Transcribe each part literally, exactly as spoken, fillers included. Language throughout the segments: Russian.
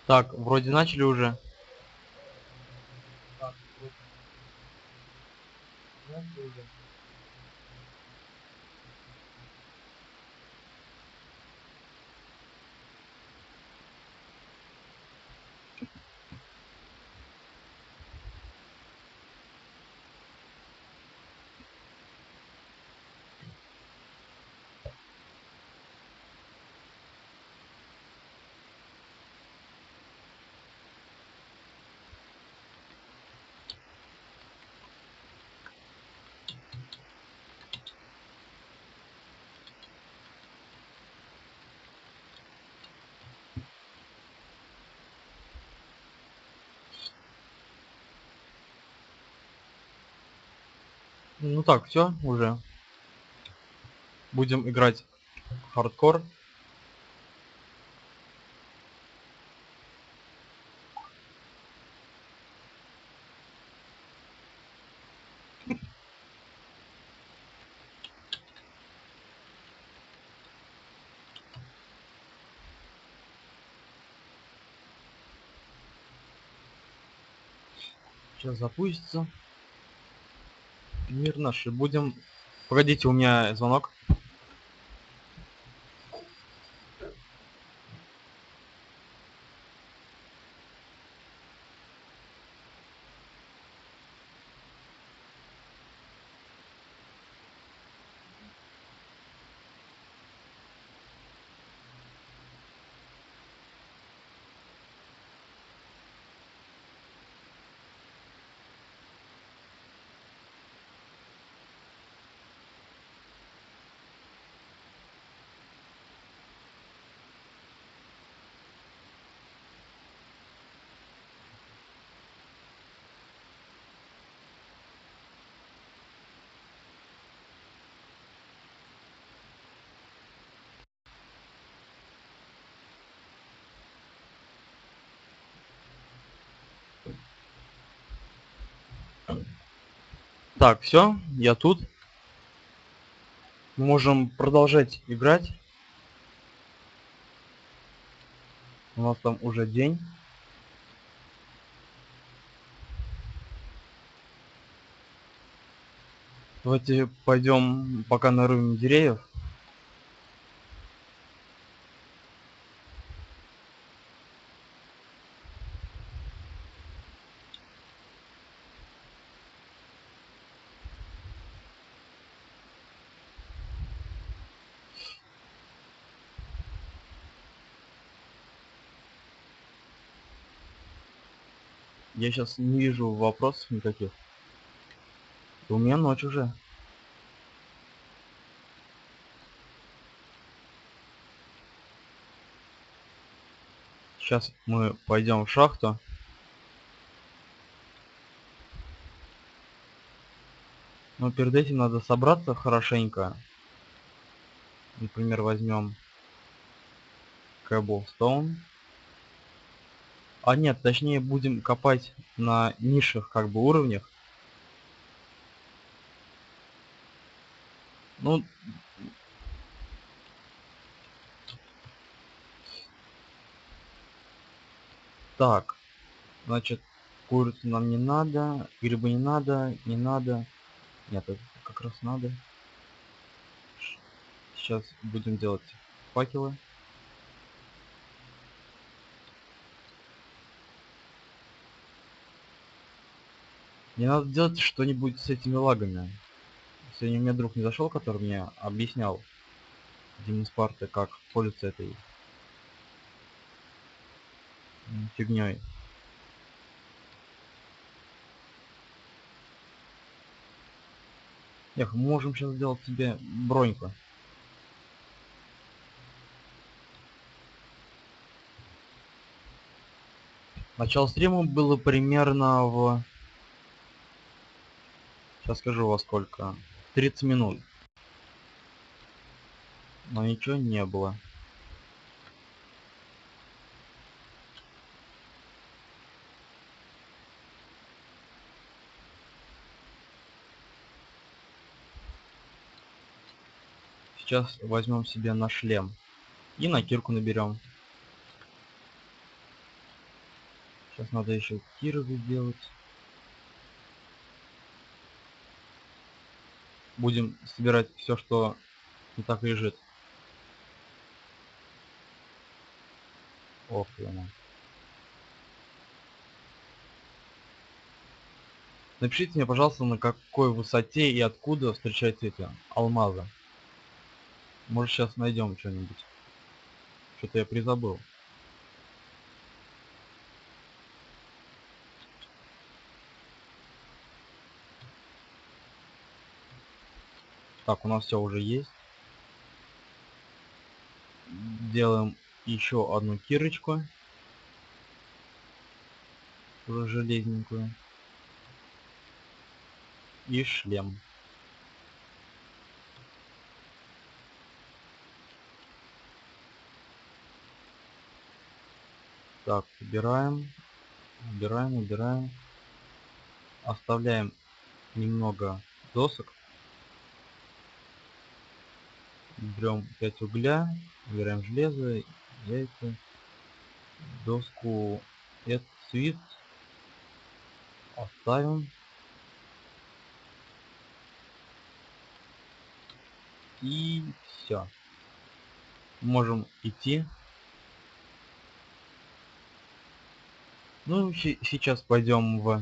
Так, вроде начали уже. Так, вроде начали уже. Ну так, все уже. Будем играть в хардкор. Сейчас запустится. Мир наш. И будем... Погодите, у меня звонок. Так, все, я тут. Можем продолжать играть. У нас там уже день. Давайте пойдем пока нарывим деревьев. Я сейчас не вижу вопросов никаких. У меня ночь уже. Сейчас мы пойдем в шахту. Но перед этим надо собраться хорошенько. Например, возьмем Cobblestone. А нет, точнее будем копать на низших как бы уровнях. Ну, так, значит, курицу нам не надо, грибы не надо, не надо. Нет, это как раз надо. Сейчас будем делать факелы. Мне надо делать что-нибудь с этими лагами. Сегодня у меня друг не зашел, который мне объяснял, Дима Спарта, как пользоваться этой фигней. Эх, можем сейчас сделать себе броньку. Начало стрима было примерно в... Сейчас скажу во сколько. тридцать минут. Но ничего не было. Сейчас возьмем себе на шлем. И на кирку наберем. Сейчас надо еще тиры сделать. Будем собирать все, что не так лежит. Ох, ё-моё. Напишите мне, пожалуйста, на какой высоте и откуда встречаются эти алмазы. Может, сейчас найдем что-нибудь. Что-то я призабыл. Так, у нас все уже есть. Делаем еще одну кирочку. Уже железненькую. И шлем. Так, убираем. Убираем, убираем. Оставляем немного досок. Берем пять угля. Убираем железо, яйца, доску, этот свит. Оставим. И все. Можем идти. Ну, сейчас пойдем в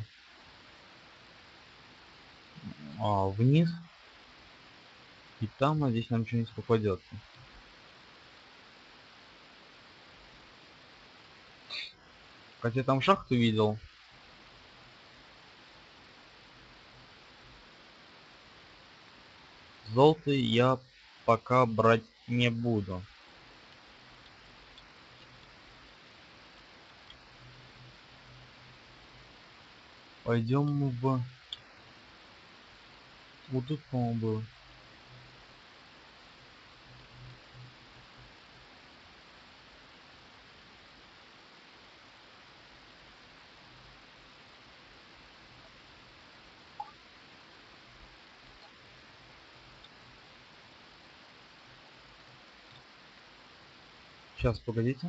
а, вниз. И там, надеюсь, нам что-нибудь попадется. Хотя там шахту видел. Золото я пока брать не буду. Пойдем в... Вот тут, по-моему, было. Сейчас, погодите.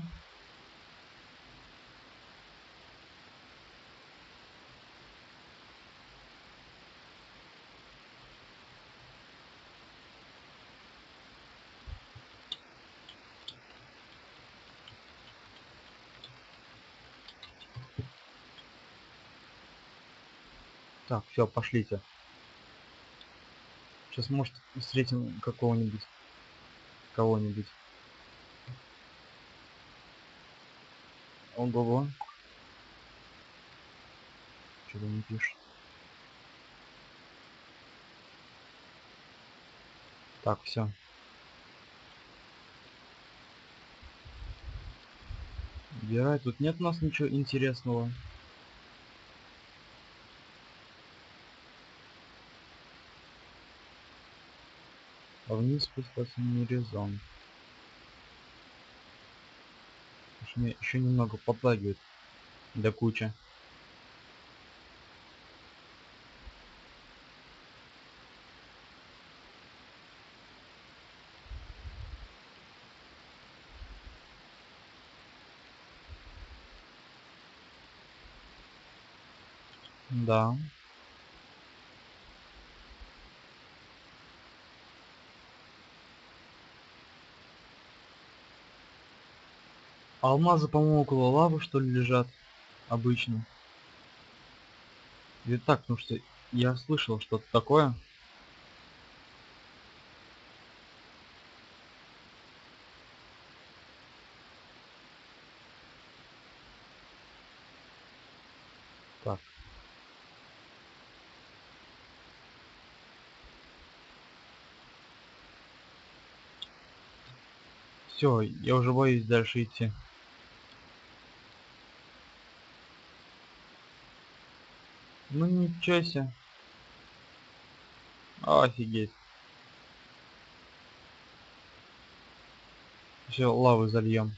Так, все, пошлите. Сейчас, может, встретим какого-нибудь, кого-нибудь. Ого-го. Что-то не пишет. Так, все. Убирай. Тут нет у нас ничего интересного. А вниз спускаться не резон. Мне еще немного подлагивает до кучи. Да. Алмазы, по-моему, около лавы, что ли, лежат обычно. Или так, потому что я слышал что-то такое. Так. Все, я уже боюсь дальше идти. Ну ничего себе. Офигеть. Все, лавы зальем.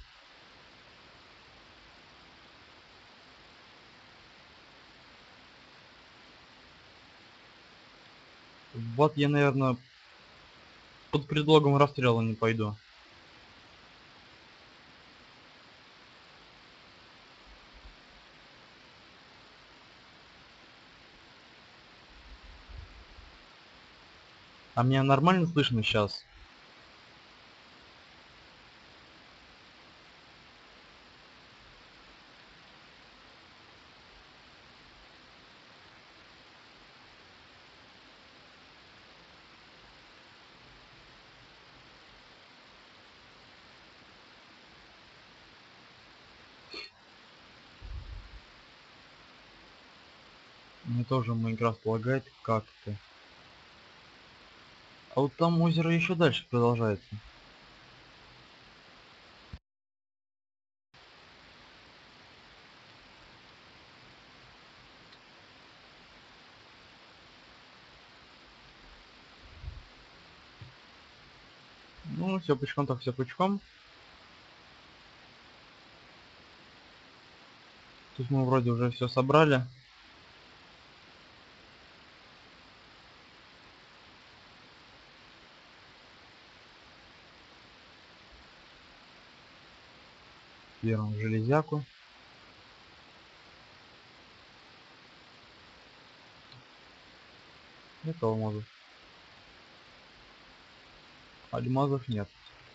Вот я, наверное, под предлогом расстрела не пойду. меня нормально слышно сейчас? Мне тоже Майнкрафт лагает как-то. А вот там озеро еще дальше продолжается. Ну, все пучком, так все пучком. Тут мы вроде уже все собрали. Берем железяку. Нет алмазов. Алмазов нет.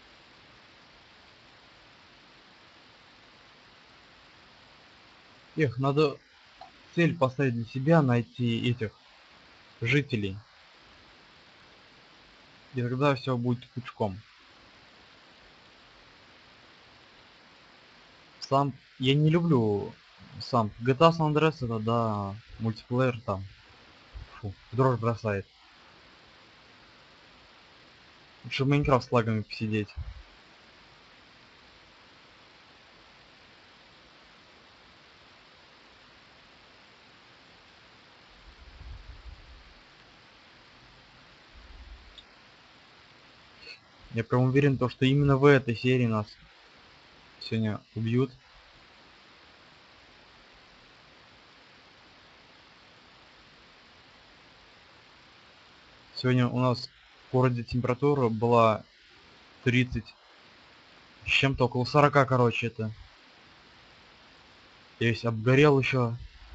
Эх, надо цель поставить для себя, найти этих жителей. И тогда все будет пучком. Сам я не люблю сам джи ти эй San Andreas, это да, мультиплеер там. Фу, в дрожь бросает. Лучше в Майнкрафт с лагами посидеть. Я прям уверен, то, что именно в этой серии нас сегодня убьют. Сегодня у нас в городе температура была тридцать с чем-то, около сорока, короче, это. Я весь обгорел еще.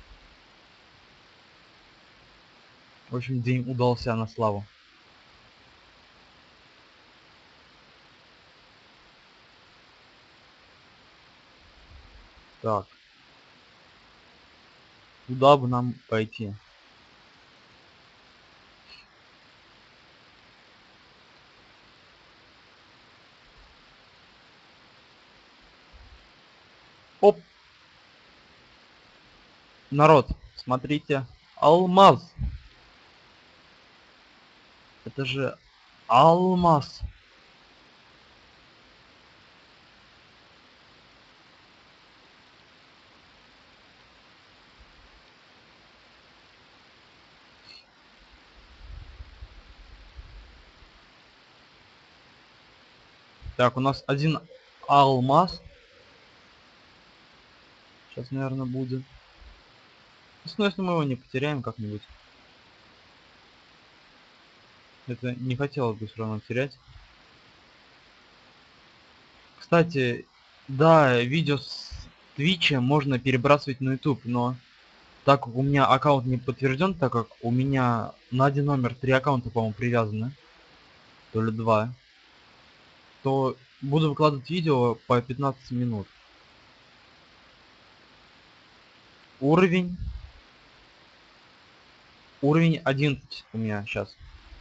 В общем, день удался на славу. Так. Куда бы нам пойти? Оп! Народ, смотрите. Алмаз! Это же алмаз! Так, у нас один алмаз. Сейчас, наверное, будет. Ну, если мы его не потеряем как-нибудь. Это не хотелось бы все равно терять. Кстати, да, видео с Твича можно перебрасывать на YouTube, но так как у меня аккаунт не подтвержден, так как у меня на один номер три аккаунта, по-моему, привязаны, то ли два, то буду выкладывать видео по пятнадцать минут. Уровень. Уровень одиннадцать у меня сейчас.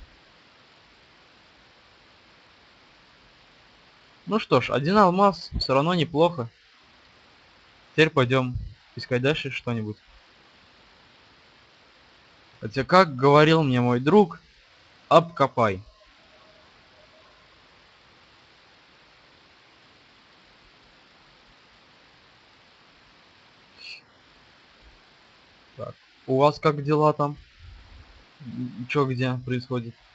Ну что ж, один алмаз все равно неплохо. Теперь пойдем искать дальше что-нибудь. Хотя, как говорил мне мой друг, обкопай. Так, у вас как дела там? Чё где происходит?